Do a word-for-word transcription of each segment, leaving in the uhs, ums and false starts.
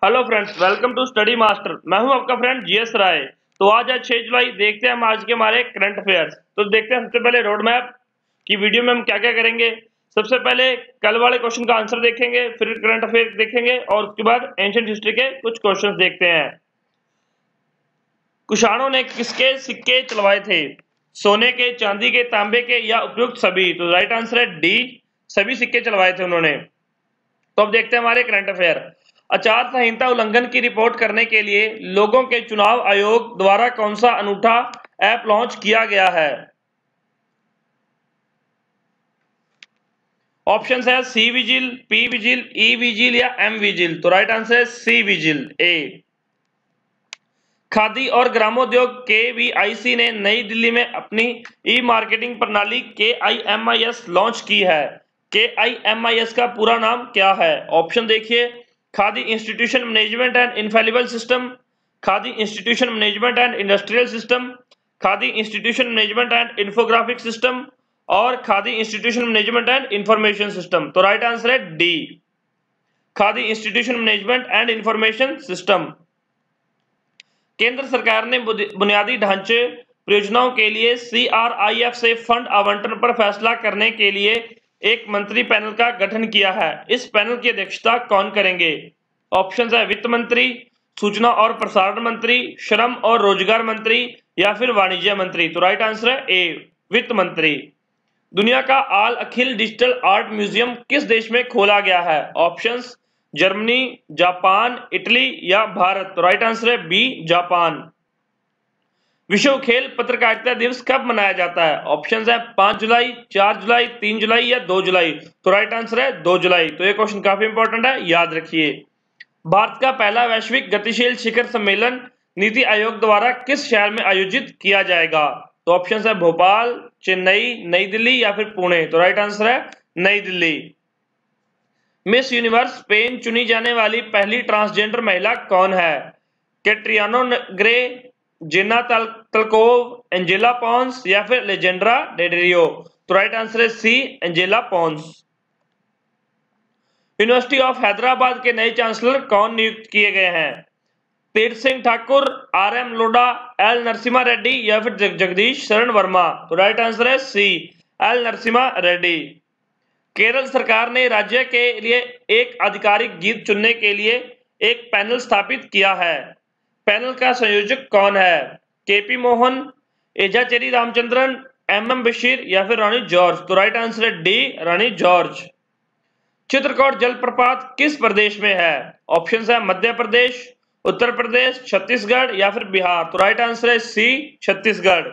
Hello friends, welcome to study master. मैं हूं आपका फ्रेंड जीएस राय। तो आज आज छह जुलाई देखते हैं हम आज के हमारे करंट अफेयर्स। तो देखते हैं सबसे पहले रोड मैप की वीडियो में हम क्या क्या करेंगे। सबसे पहले कल वाले क्वेश्चन का आंसर देखेंगे, फिर करंट अफेयर देखेंगे और उसके बाद एंशिएंट हिस्ट्री के कुछ क्वेश्चन देखते हैं। कुषाणों ने किसके सिक्के चलवाए थे? सोने के, चांदी के, तांबे के या उपयुक्त सभी? तो राइट आंसर है डी, सभी सिक्के चलवाए थे उन्होंने। तो अब देखते हैं हमारे करंट अफेयर। आचार संहिता उल्लंघन की रिपोर्ट करने के लिए लोगों के चुनाव आयोग द्वारा कौन सा अनूठा ऐप लॉन्च किया गया है? ऑप्शन है C vigil, P vigil, E vigil या एम विजिल। तो राइट आंसर है सी विजिल, ए। खादी और ग्रामोद्योग के वी आई सी ने नई दिल्ली में अपनी ई मार्केटिंग प्रणाली के I M I S launch की है। के आई एम आई एस का पूरा नाम क्या है? ऑप्शन देखिए, Khadi institution management and infallible system, Khadi institution management and industrial system, Khadi institution management and infographic system और Khadi institution management and information system. तो राइट आंसर है D, Khadi institution management and information system. केंद्र सरकार ने बुनियादी ढांचे परियोजनाओं के लिए सी आर आई एफ से फंड आवंटन पर फैसला करने के लिए एक मंत्री पैनल का गठन किया है। इस पैनल की अध्यक्षता कौन करेंगे? ऑप्शन है वित्त मंत्री, सूचना और प्रसारण मंत्री, श्रम और रोजगार मंत्री या फिर वाणिज्य मंत्री। तो राइट आंसर है ए, वित्त मंत्री। दुनिया का आल अखिल डिजिटल आर्ट म्यूजियम किस देश में खोला गया है? ऑप्शंस जर्मनी, जापान, इटली या भारत। तो राइट आंसर है बी, जापान। विश्व खेल पत्रकारिता दिवस कब मनाया जाता है? ऑप्शंस है पांच जुलाई, चार जुलाई, तीन जुलाई या दो जुलाई। तो राइट आंसर है दो जुलाई। तो ये क्वेश्चन काफी इंपॉर्टेंट है, याद रखिए। भारत का पहला वैश्विक गतिशील शिखर सम्मेलन नीति आयोग द्वारा किस शहर में आयोजित किया जाएगा? तो ऑप्शंस है भोपाल, चेन्नई, नई दिल्ली या फिर पुणे। तो राइट आंसर है नई दिल्ली। मिस यूनिवर्स स्पेन चुनी जाने वाली पहली ट्रांसजेंडर महिला कौन है? Catriona Gray, Jenna Talackova, Angela Ponce या फिर लेजेंड्रा डेडेरियो। तो राइट आंसर है C, Angela Ponce. University of Hyderabad के नए चांसलर कौन नियुक्त किए गए हैं? Tirath Singh Thakur, R M Lodha, L Narasimha Reddy या फिर जगदीश शरण वर्मा। तो राइट आंसर है सी, एल नरसिम्हा रेड्डी। केरल सरकार ने राज्य के लिए एक आधिकारिक गीत चुनने के लिए एक पैनल स्थापित किया है। पैनल का संयोजक कौन है? KP Mohan, Ezhacherry Ramachandran, M M Basheer या फिर रानी जॉर्ज। तो राइट आंसर है डी, रानी जॉर्ज। चित्रकूट जलप्रपात किस प्रदेश में है? ऑप्शंस है मध्य प्रदेश, उत्तर प्रदेश, छत्तीसगढ़ या फिर बिहार। तो राइट आंसर है सी, छत्तीसगढ़।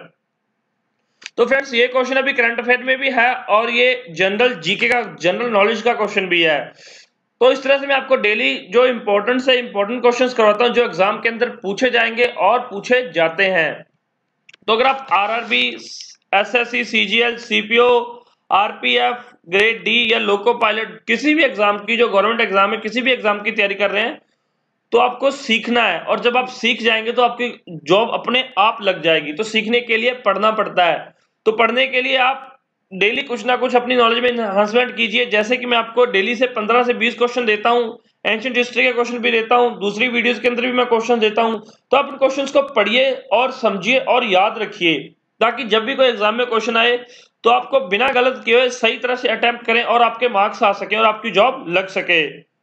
तो फ्रेंड्स, ये क्वेश्चन अभी करंट अफेयर में भी है और ये जनरल जीके का, जनरल नॉलेज का क्वेश्चन भी है। तो इस तरह से मैं आपको डेली जो इंपॉर्टेंट से इंपॉर्टेंट क्वेश्चंस करवाता हूं, जो एग्जाम के अंदर पूछे जाएंगे और पूछे जाते हैं। तो अगर आप RRB, SSC, CGL, CPO, RPF, grade D या लोको पायलट, किसी भी एग्जाम की, जो गवर्नमेंट एग्जाम है, किसी भी एग्जाम की तैयारी कर रहे हैं, तो आपको सीखना है। और जब आप सीख जाएंगे तो आपकी जॉब अपने आप लग जाएगी। तो सीखने के लिए पढ़ना पड़ता है। तो पढ़ने के लिए आप डेली कुछ ना कुछ अपनी नॉलेज में एनहांसमेंट कीजिए। जैसे कि मैं आपको डेली से पंद्रह से बीस क्वेश्चन देता हूं, एंशिएंट हिस्ट्री के क्वेश्चन भी देता हूं, दूसरी वीडियोस के अंदर भी मैं क्वेश्चन देता हूं। तो आप इन क्वेश्चंस को पढ़िए और समझिए और याद रखिए, ताकि जब भी कोई एग्जाम में क्वेश्चन आए तो आपको बिना गलत किए हुए सही तरह से अटेम्प्ट करें और आपके मार्क्स आ सके और आपकी जॉब लग सके।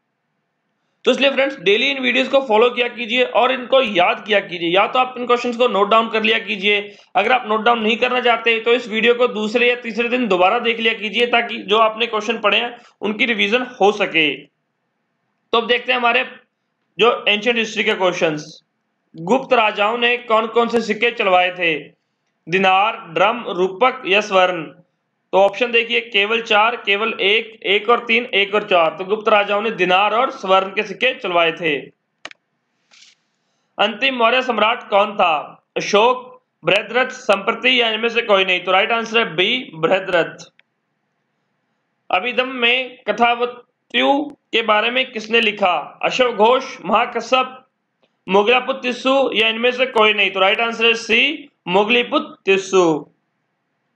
तो इसलिए फ्रेंड्स, डेली इन वीडियोस को फॉलो किया कीजिए और इनको याद किया कीजिए। या तो आप इन क्वेश्चंस को नोट डाउन कर लिया कीजिए। अगर आप नोट डाउन नहीं करना चाहते तो इस वीडियो को दूसरे या तीसरे दिन दोबारा देख लिया कीजिए, ताकि जो आपने क्वेश्चन पढ़े हैं उनकी रिवीजन हो सके। तो अब देखते हैं हमारे जो एंशिएंट हिस्ट्री के क्वेश्चंस। गुप्त राजाओं ने कौन कौन से सिक्के चलवाए थे? दिनार, ड्रम, रूपक या स्वर्ण। तो ऑप्शन देखिए, केवल चार, केवल एक, एक और तीन, एक और चार। तो गुप्त राजाओं ने दिनार और स्वर्ण के सिक्के चलवाए थे। अंतिम मौर्य सम्राट कौन था? अशोक, बृहद्रथ, संप्रति या इनमें से कोई नहीं। तो राइट आंसर है बी, बृहद्रथ। अभिधम्म में कथावत्यु के बारे में किसने लिखा? अशोक घोष, महाकश्यप, मोगलापुत्र तिस्सु या इनमें से कोई नहीं। तो राइट आंसर है सी, मोगलीपुत्र तिस्सु।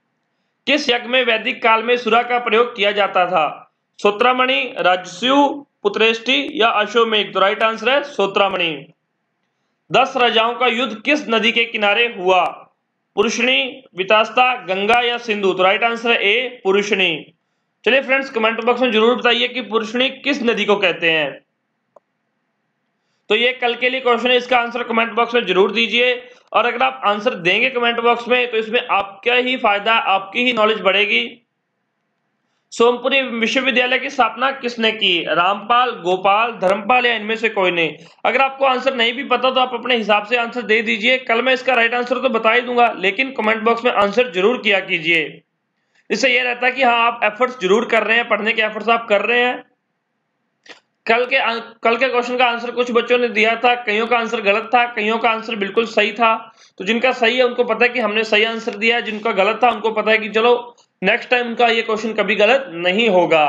किस यज्ञ में वैदिक काल में सुरा का प्रयोग किया जाता था? सूत्रमणि, राजसूय, पुत्रेष्टि या अश्वमेध? तो राइट आंसर है सोत्रामणि। दस राजाओं का युद्ध किस नदी के किनारे हुआ? पुरुषणी, वितास्ता, गंगा या सिंधु? तो राइट आंसर है ए पुरुषणी। चलिए फ्रेंड्स, कमेंट बॉक्स में जरूर बताइए कि पुरुषणी किस नदी को कहते हैं। तो ये कल के लिए क्वेश्चन है, इसका आंसर कमेंट बॉक्स में जरूर दीजिए। और अगर आप आंसर देंगे कमेंट बॉक्स में तो इसमें आपका ही फायदा, आपकी ही नॉलेज बढ़ेगी। सोमपुरी विश्वविद्यालय की स्थापना किसने की? रामपाल, गोपाल, धर्मपाल या इनमें से कोई नहीं? अगर आपको आंसर नहीं भी पता तो आप अपने हिसाब से आंसर दे दीजिए। कल मैं इसका राइट आंसर तो बता ही दूंगा, लेकिन कमेंट बॉक्स में आंसर जरूर किया कीजिए। इससे यह रहता है कि हाँ, आप एफर्ट्स जरूर कर रहे हैं, पढ़ने के एफर्ट्स आप कर रहे हैं। कल के कल के क्वेश्चन का आंसर कुछ बच्चों ने दिया था, कईयों का आंसर गलत था, कईयों का आंसर बिल्कुल सही था। तो जिनका सही है उनको पता है कि हमने सही आंसर दिया है, जिनका गलत था उनको पता है कि चलो नेक्स्ट टाइम उनका ये क्वेश्चन कभी गलत नहीं होगा।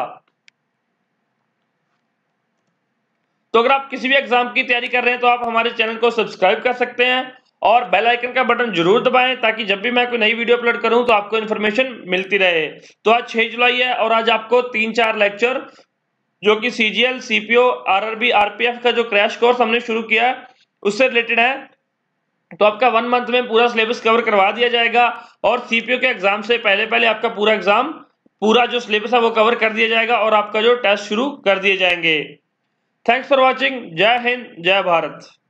तो अगर आप किसी भी एग्जाम की तैयारी कर रहे हैं तो आप हमारे चैनल को सब्सक्राइब कर सकते हैं और बेल आइकन का बटन जरूर दबाएं, ताकि जब भी मैं कोई नई वीडियो अपलोड करूं तो आपको इन्फॉर्मेशन मिलती रहे। तो आज छह जुलाई है और आज आपको तीन चार लेक्चर जो कि सीजीएल, सीपीओ, आरआरबी, आरपीएफ का जो क्रैश कोर्स हमने शुरू किया है उससे रिलेटेड है। तो आपका वन मंथ में पूरा सिलेबस कवर करवा दिया जाएगा और सीपीओ के एग्जाम से पहले पहले आपका पूरा एग्जाम, पूरा जो सिलेबस है वो कवर कर दिया जाएगा और आपका जो टेस्ट शुरू कर दिए जाएंगे। Thanks for watching. जय हिंद, जय भारत।